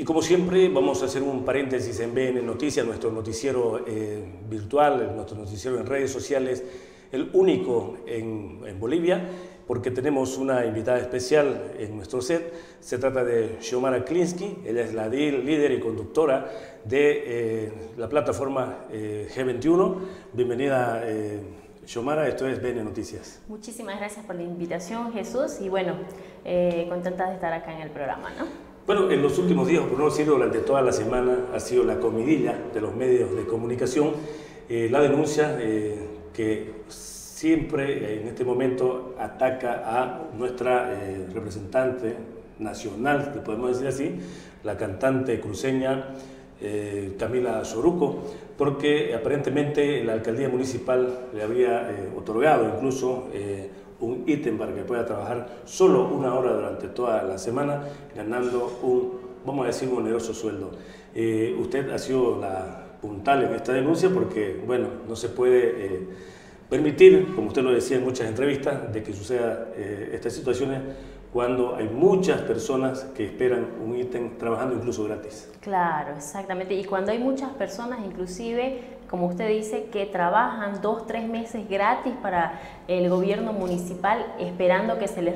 Y como siempre vamos a hacer un paréntesis en BN Noticias, nuestro noticiero virtual, nuestro noticiero en redes sociales, el único en Bolivia, porque tenemos una invitada especial en nuestro set. Se trata de Xiomara Klinsky, ella es la líder y conductora de la plataforma G21. Bienvenida Xiomara, esto es BN Noticias. Muchísimas gracias por la invitación, Jesús, y bueno, contenta de estar acá en el programa, ¿no? Bueno, en los últimos días, por no decirlo durante toda la semana, ha sido la comidilla de los medios de comunicación, la denuncia que siempre en este momento ataca a nuestra representante nacional, le podemos decir así, la cantante cruceña Camila Soruco, porque aparentemente la alcaldía municipal le habría otorgado incluso un ítem para que pueda trabajar solo 1 hora durante toda la semana, ganando vamos a decir, un oneroso sueldo. Usted ha sido la puntal en esta denuncia porque, bueno, no se puede permitir, como usted lo decía en muchas entrevistas, de que suceda estas situaciones cuando hay muchas personas que esperan un ítem trabajando incluso gratis. Claro, exactamente. Y cuando hay muchas personas, inclusive, como usted dice, que trabajan 2 o 3 meses gratis para el gobierno municipal esperando que se les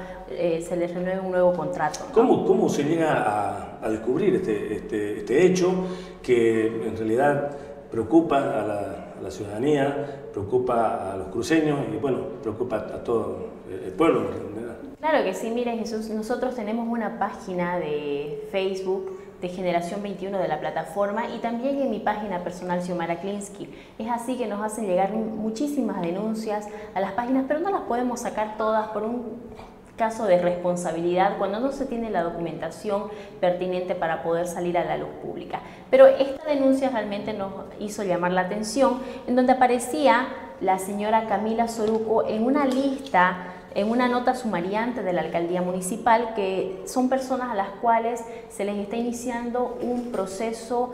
renueve un nuevo contrato, ¿no? ¿Cómo se llega a descubrir este hecho que en realidad preocupa a la ciudadanía, preocupa a los cruceños y bueno, preocupa a todo el pueblo en realidad? Claro que sí, mire Jesús, nosotros tenemos una página de Facebook de Generación 21 de la plataforma y también en mi página personal Xiomara Klinsky. Es así que nos hacen llegar muchísimas denuncias a las páginas, pero no las podemos sacar todas por un caso de responsabilidad cuando no se tiene la documentación pertinente para poder salir a la luz pública. Pero esta denuncia realmente nos hizo llamar la atención, en donde aparecía la señora Camila Soruco en una lista, en una nota sumariante de la alcaldía municipal, que son personas a las cuales se les está iniciando un proceso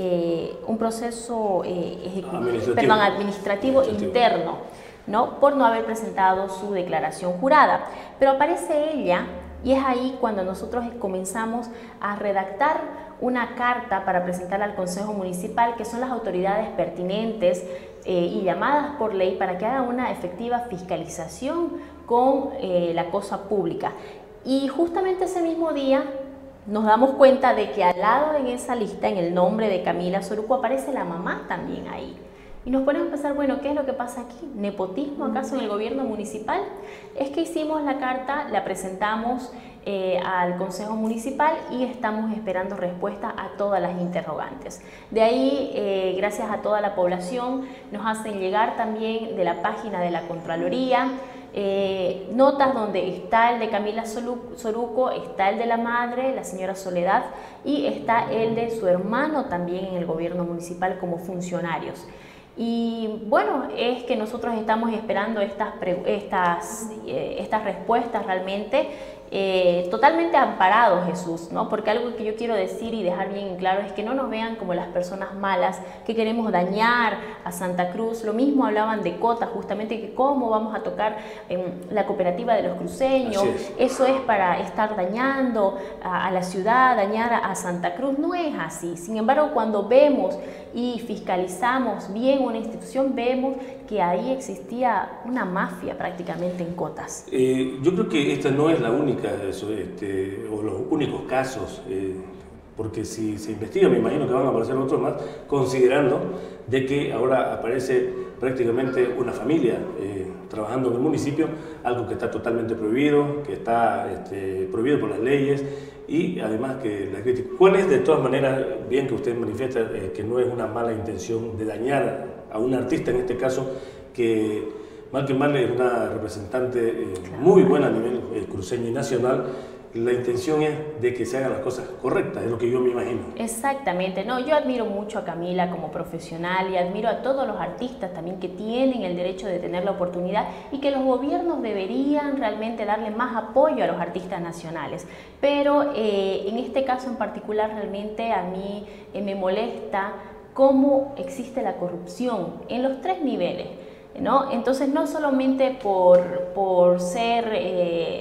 administrativo interno, ¿no? Por no haber presentado su declaración jurada. Pero aparece ella y es ahí cuando nosotros comenzamos a redactar una carta para presentar al Consejo Municipal, que son las autoridades pertinentes y llamadas por ley para que hagan una efectiva fiscalización con la cosa pública. Y justamente ese mismo día nos damos cuenta de que al lado en esa lista, en el nombre de Camila Soruco, aparece la mamá también ahí. Y nos ponemos a pensar, bueno, ¿qué es lo que pasa aquí? ¿Nepotismo acaso en el gobierno municipal? Es que hicimos la carta, la presentamos al Consejo Municipal y estamos esperando respuesta a todas las interrogantes. De ahí, gracias a toda la población, nos hacen llegar también de la página de la Contraloría, notas donde está el de Camila Soruco, está el de la madre, la señora Soledad, y está el de su hermano también en el gobierno municipal como funcionarios. Y bueno, es que nosotros estamos esperando estas respuestas realmente, totalmente amparados, Jesús, ¿no? Porque algo que yo quiero decir y dejar bien claro es que no nos vean como las personas malas que queremos dañar a Santa Cruz. Lo mismo hablaban de Cota, justamente, que cómo vamos a tocar la cooperativa de los cruceños, eso es para estar dañando a la ciudad, dañar a Santa Cruz. No es así. Sin embargo, cuando vemos y fiscalizamos bien una institución, vemos que ahí existía una mafia prácticamente en Cotas. Yo creo que esta no es la única o los únicos casos, porque si se investiga, me imagino que van a aparecer otros más, considerando de que ahora aparece prácticamente una familia trabajando en el municipio, algo que está totalmente prohibido, que está prohibido por las leyes, y además que la crítica. ¿Cuál es, de todas maneras, bien que usted manifiesta que no es una mala intención de dañar a un artista, en este caso, que mal que mal es una representante muy buena a nivel cruceño y nacional? La intención es de que se hagan las cosas correctas, es lo que yo me imagino. Exactamente, no, yo admiro mucho a Camila como profesional y admiro a todos los artistas también que tienen el derecho de tener la oportunidad y que los gobiernos deberían realmente darle más apoyo a los artistas nacionales. Pero en este caso en particular realmente a mí me molesta cómo existe la corrupción en los 3 niveles, ¿no? Entonces no solamente por ser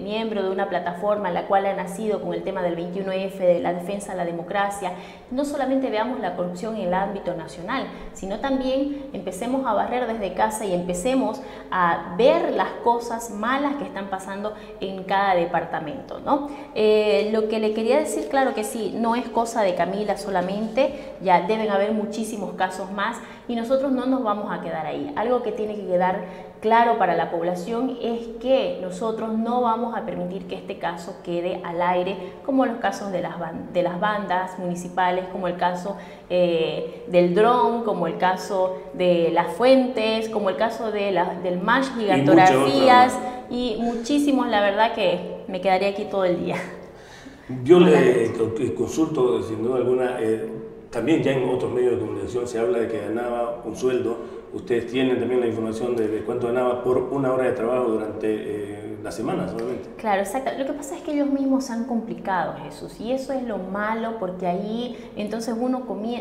miembro de una plataforma la cual ha nacido con el tema del 21F, de la defensa de la democracia, no solamente veamos la corrupción en el ámbito nacional, sino también empecemos a barrer desde casa y empecemos a ver las cosas malas que están pasando en cada departamento, ¿no? Lo que le quería decir, claro que sí, no es cosa de Camila solamente, ya deben haber muchísimos casos más y nosotros no nos vamos a quedar ahí. Algo que tiene que quedar claro para la población es que nosotros no vamos a permitir que este caso quede al aire, como los casos de las bandas municipales, como el caso del dron, como el caso de las fuentes, como el caso de del MASH Gigantografías y muchísimos, la verdad que me quedaría aquí todo el día. Yo le consulto, sin duda alguna, también ya en otros medios de comunicación se habla de que ganaba un sueldo. Ustedes tienen también la información de cuánto ganaba por una hora de trabajo durante la semana solamente. Claro, exacto. Lo que pasa es que ellos mismos se han complicado, Jesús, y eso es lo malo, porque ahí entonces uno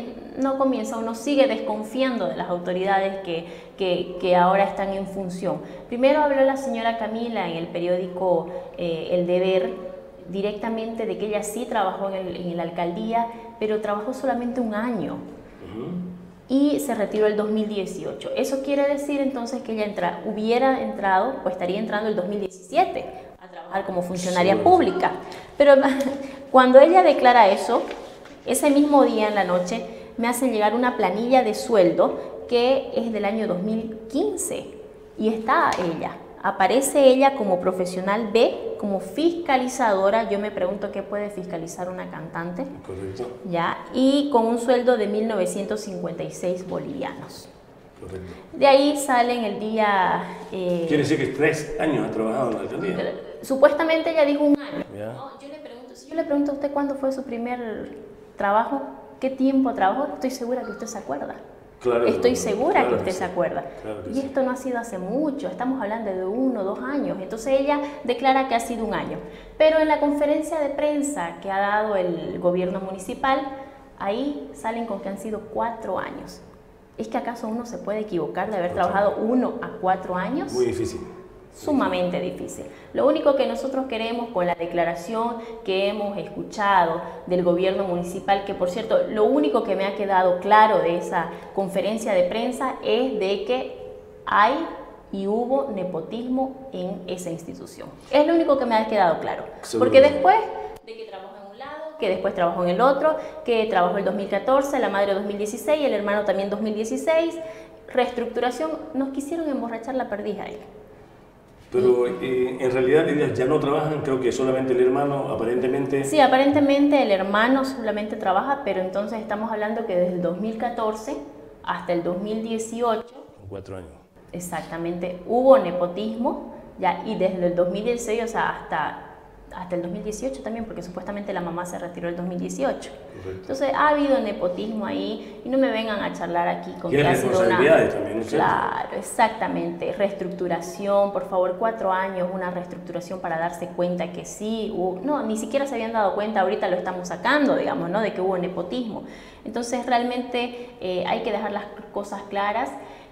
uno sigue desconfiando de las autoridades que ahora están en función. Primero habló la señora Camila en el periódico El Deber, directamente de que ella sí trabajó en la alcaldía, pero trabajó solamente un año y se retiró el 2018. Eso quiere decir entonces que ella hubiera entrado, o estaría entrando el 2017 a trabajar como funcionaria pública. Pero cuando ella declara eso, ese mismo día en la noche me hacen llegar una planilla de sueldo que es del año 2015 y está ella. Aparece ella como profesional B, como fiscalizadora. Yo me pregunto qué puede fiscalizar una cantante. Correcto. ¿Ya? Y con un sueldo de 1.956 bolivianos. Correcto. De ahí salen el día... Quiere decir que 3 años ha trabajado en la alcaldía. Supuestamente ella dijo un año. ¿Ya? Si yo le pregunto a usted cuándo fue su primer trabajo, qué tiempo trabajó, estoy segura que usted se acuerda. Claro, estoy segura claro que usted sí. se acuerda. Claro y sí. esto no ha sido hace mucho, estamos hablando de 1 o 2 años. Entonces ella declara que ha sido un año. Pero en la conferencia de prensa que ha dado el gobierno municipal, ahí salen con que han sido 4 años. ¿Es que acaso uno se puede equivocar de haber trabajado 1 a 4 años? Muy difícil. Sumamente difícil. Lo único que nosotros queremos con la declaración que hemos escuchado del gobierno municipal, que por cierto, lo único que me ha quedado claro de esa conferencia de prensa es de que hay y hubo nepotismo en esa institución. Es lo único que me ha quedado claro. Seguro. Porque después de que trabajó en un lado, que después trabajó en el otro, que trabajó el 2014, la madre 2016, el hermano también 2016, reestructuración, nos quisieron emborrachar la perdiz ahí. Pero en realidad ellas ya no trabajan, creo que solamente el hermano aparentemente... Sí, aparentemente el hermano solamente trabaja, pero entonces estamos hablando que desde el 2014 hasta el 2018... 4 años. Exactamente, hubo nepotismo, ya, y desde el 2016, o sea, hasta el 2018 también, porque supuestamente la mamá se retiró el 2018. Correcto. Entonces ha habido nepotismo ahí y no me vengan a charlar aquí con Y que hay ha sido una... responsabilidades también, ¿no es cierto? Claro, exactamente. Reestructuración, por favor, 4 años, una reestructuración para darse cuenta que sí hubo... No, ni siquiera se habían dado cuenta, ahorita lo estamos sacando, digamos, ¿no? De que hubo nepotismo. Entonces realmente hay que dejar las cosas claras.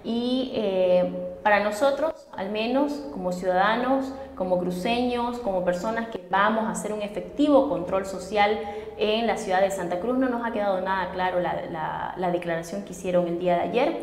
Y para nosotros, al menos como ciudadanos, como cruceños, como personas que vamos a hacer un efectivo control social en la ciudad de Santa Cruz, no nos ha quedado nada claro la declaración que hicieron el día de ayer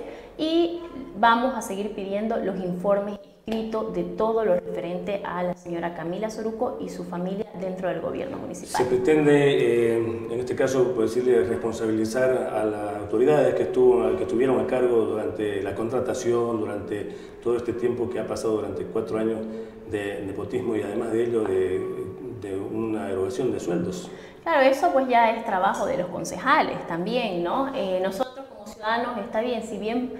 y vamos a seguir pidiendo los informes escritos de todo lo referente a la señora Camila Soruco y su familia dentro del gobierno municipal. Se pretende, en este caso, por decirle, responsabilizar a las autoridades que estuvieron a cargo durante la contratación, durante todo este tiempo que ha pasado durante 4 años de nepotismo y además de ello de una erogación de sueldos. Claro, eso pues ya es trabajo de los concejales también, ¿no? Nosotros como ciudadanos está bien, si bien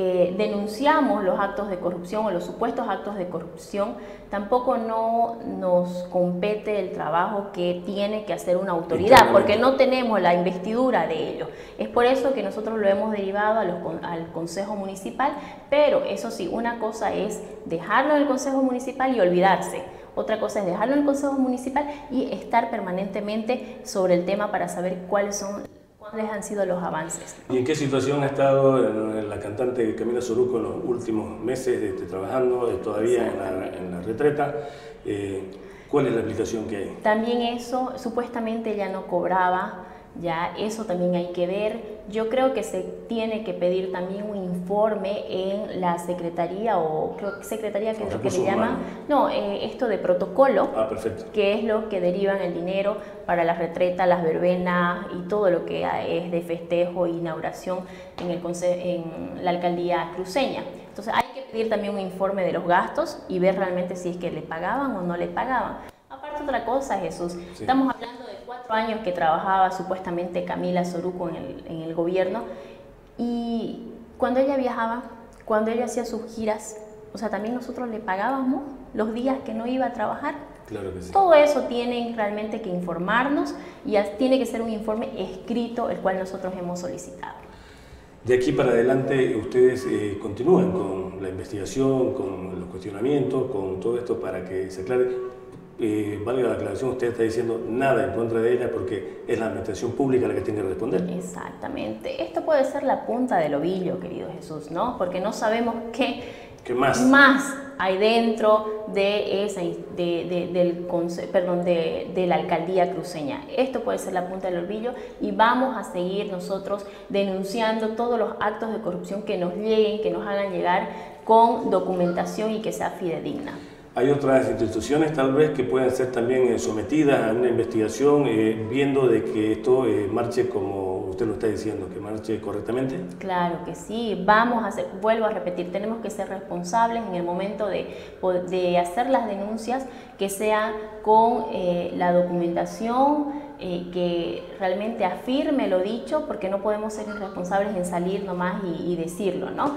denunciamos los actos de corrupción o los supuestos actos de corrupción, tampoco no nos compete el trabajo que tiene que hacer una autoridad, porque no tenemos la investidura de ello. Es por eso que nosotros lo hemos derivado al Consejo Municipal, pero eso sí, una cosa es dejarlo en el Consejo Municipal y olvidarse. Otra cosa es dejarlo en el Consejo Municipal y estar permanentemente sobre el tema para saber cuáles han sido los avances. ¿Y en qué situación ha estado la cantante Camila Soruco en los últimos meses trabajando, todavía en la retreta? ¿Cuál es la aplicación que hay? También eso, supuestamente ella no cobraba, ya eso también hay que ver. Yo creo que se tiene que pedir también un informe en la secretaría, o creo que secretaría, que es lo que le llaman, no, esto de protocolo, Perfecto. Que es lo que derivan el dinero para las retretas, las verbenas y todo lo que es de festejo e inauguración en la alcaldía cruceña. Entonces hay que pedir también un informe de los gastos y ver realmente si es que le pagaban o no le pagaban. Aparte, otra cosa, Jesús, sí, estamos hablando de 4 años que trabajaba supuestamente Camila Soruco en el gobierno, y cuando ella viajaba, cuando ella hacía sus giras, o sea, también nosotros le pagábamos los días que no iba a trabajar. Claro que sí. Todo eso tienen realmente que informarnos, y tiene que ser un informe escrito, el cual nosotros hemos solicitado. De aquí para adelante ustedes continúan con la investigación, con los cuestionamientos, con todo esto para que se aclare. Valga la aclaración, usted está diciendo nada en contra de ella porque es la administración pública la que tiene que responder. Exactamente. Esto puede ser la punta del ovillo, querido Jesús, ¿no? Porque no sabemos qué más hay dentro de de la alcaldía cruceña. Esto puede ser la punta del ovillo, y vamos a seguir nosotros denunciando todos los actos de corrupción que nos lleguen, que nos hagan llegar con documentación y que sea fidedigna. Hay otras instituciones tal vez que puedan ser también sometidas a una investigación, viendo de que esto marche como usted lo está diciendo, que marche correctamente. Claro que sí, vuelvo a repetir, tenemos que ser responsables en el momento de hacer las denuncias, que sea con la documentación que realmente afirme lo dicho, porque no podemos ser irresponsables en salir nomás y decirlo, ¿no?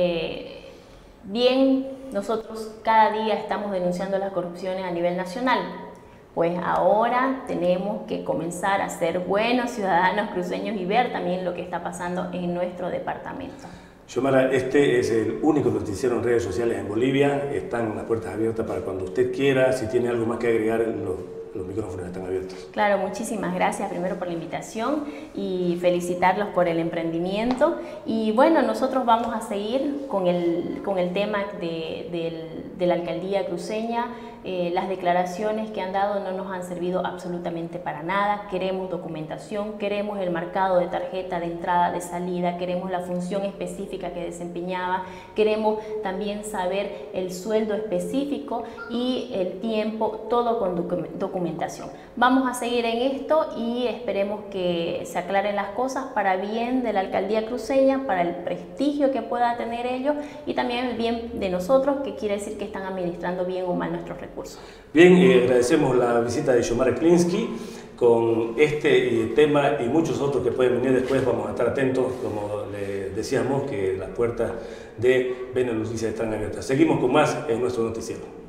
Bien, nosotros cada día estamos denunciando las corrupciones a nivel nacional, pues ahora tenemos que comenzar a ser buenos ciudadanos cruceños y ver también lo que está pasando en nuestro departamento. Xiomara, este es el único noticiero en redes sociales en Bolivia. Están las puertas abiertas para cuando usted quiera. Si tiene algo más que agregar, los micrófonos están abiertos. Claro, muchísimas gracias primero por la invitación y felicitarlos por el emprendimiento. Y bueno, nosotros vamos a seguir con el tema de la alcaldía cruceña. Las declaraciones que han dado no nos han servido absolutamente para nada. Queremos documentación, queremos el marcado de tarjeta de entrada, de salida, queremos la función específica que desempeñaba, queremos también saber el sueldo específico y el tiempo, todo con documentación. Vamos a seguir en esto y esperemos que se aclaren las cosas para bien de la alcaldía cruceña, para el prestigio que pueda tener ellos y también el bien de nosotros, que quiere decir que están administrando bien o mal nuestros recursos. Bien, agradecemos la visita de Xiomara Klinsky con este tema y muchos otros que pueden venir después. Vamos a estar atentos, como le decíamos, que las puertas de Bene Noticias están abiertas. Seguimos con más en nuestro noticiero.